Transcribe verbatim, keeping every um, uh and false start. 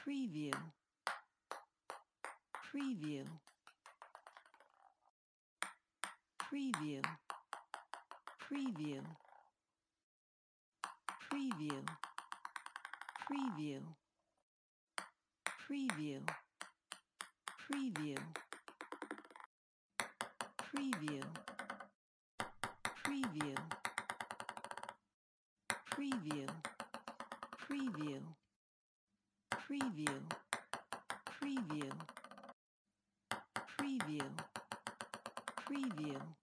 preview, preview, preview, preview, preview, preview, preview, preview, preview, preview, preview, preview, preview, preview, preview, preview.